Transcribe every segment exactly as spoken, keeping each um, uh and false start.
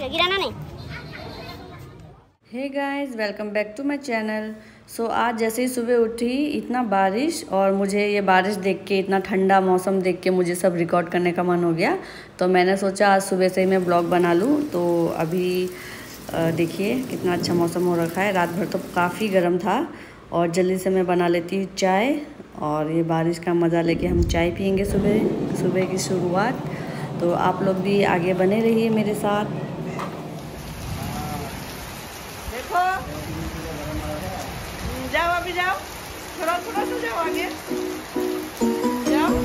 गिराना नहीं। Hey guys, welcome back to my channel. So आज जैसे ही सुबह उठी इतना बारिश, और मुझे ये बारिश देख के, इतना ठंडा मौसम देख के मुझे सब रिकॉर्ड करने का मन हो गया। तो मैंने सोचा आज सुबह से ही मैं ब्लॉग बना लूँ। तो अभी देखिए कितना अच्छा मौसम हो रखा है। रात भर तो काफ़ी गर्म था और जल्दी से मैं बना लेती हूँ चाय, और ये बारिश का मज़ा लेके हम चाय पियेंगे सुबह सुबह की शुरुआत। तो आप लोग भी आगे बने रहिए मेरे साथ। देखो, जाओ अभी जाओ, थोड़ा थोड़ा सा जाओ आगे, जाओ।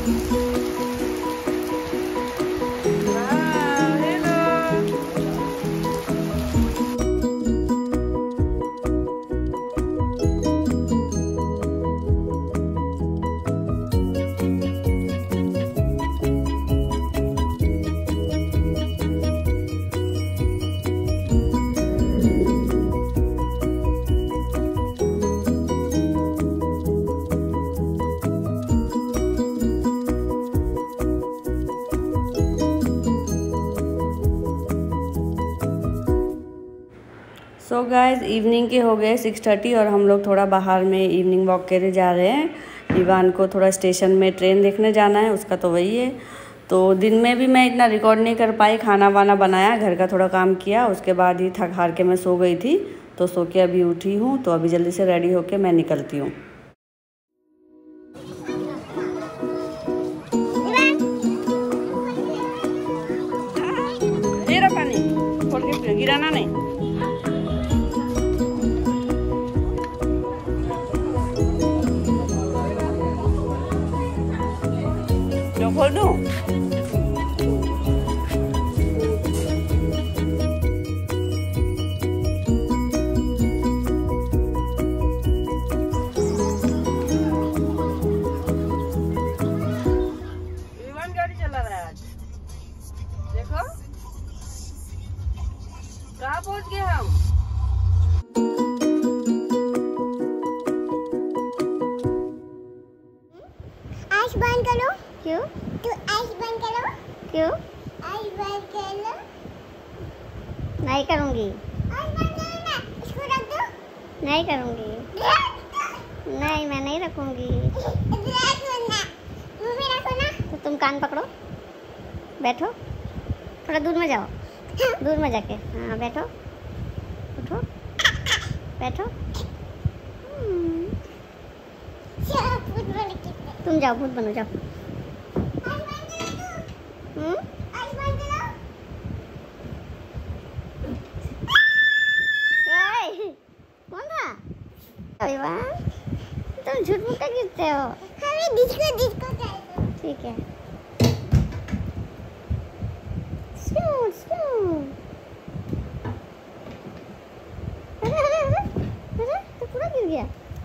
सो गाइस, इवनिंग के हो गए सिक्स थर्टी और हम लोग थोड़ा बाहर में इवनिंग वॉक करने जा रहे हैं। इवान को थोड़ा स्टेशन में ट्रेन देखने जाना है, उसका तो वही है। तो दिन में भी मैं इतना रिकॉर्ड नहीं कर पाई, खाना वाना बनाया, घर का थोड़ा काम किया, उसके बाद ही थक हार के मैं सो गई थी। तो सो के अभी उठी हूँ, तो अभी जल्दी से रेडी होके मैं निकलती हूँ। गिराना नहीं। जो खोल दूं? विमान गाड़ी चला रहा है आज। देखो कहाँ पहुँच गए हम। आँख बंद करो। क्यों? तू आँख बंद करो। क्यों? आँख बंद करो। नहीं करूँगी। आँख बंद करो ना, इसको रख दो। नहीं करूँगी। नहीं, मैं नहीं रखूँगी। रखो ना, मुँह में रखो ना। तो तुम कान पकड़ो, बैठो, थोड़ा दूर में जाओ, दूर में जाके, हाँ बैठो, उठो, बैठो। तुम जाओ, भूत बनो, जाओ। हम्म? कौन था? तुम झूठ मूठ गिरते हो। हमें डिस्को डिस्को चाहिए। ठीक है। Smooth smooth. अरे अरे अरे अरे, तो पूरा गिर गया।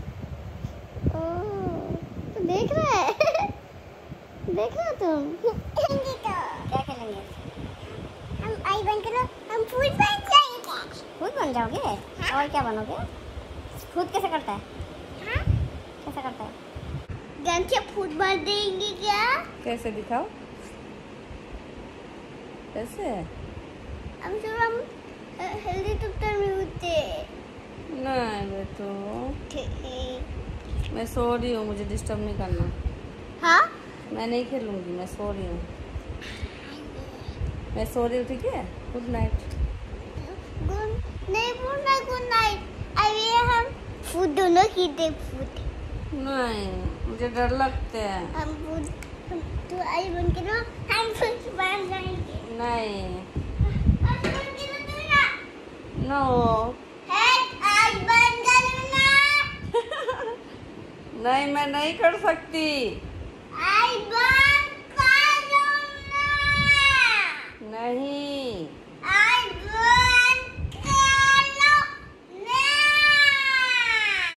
तो देख रहा है देख रहा तुम। खेलेंगे तो क्या खेलेंगे? हम आई बन करो, हम फूड बन जाएंगे। फूड बन जाओगे? हाँ? और क्या बनोगे? फूड कैसे करता है? हाँ? कैसे करता है? गन से फूड बन देंगे क्या? कैसे दिखाओ? कैसे? हम सब हम हेल्दी डॉक्टर में होते। नहीं बेटो, मैं सो रही हूँ, मुझे डिस्टर्ब नहीं करना। हाँ? मैं नहीं खेलूंगी, मैं सो रही हूँ, मैं सो रही हूँ। ठीक है, गुड नाइट। गुड नहीं, गुड नाइट, गुड नाइट। अभी हम फूड दोनों खींचते। फूड नहीं, मुझे डर लगते हैं। हम फूड, तू आई बन के ना, हम फूड बन जाएंगे। नहीं, नो आई बन करना। नहीं, मैं नहीं कर सकती। आई बन करूँगा। नहीं।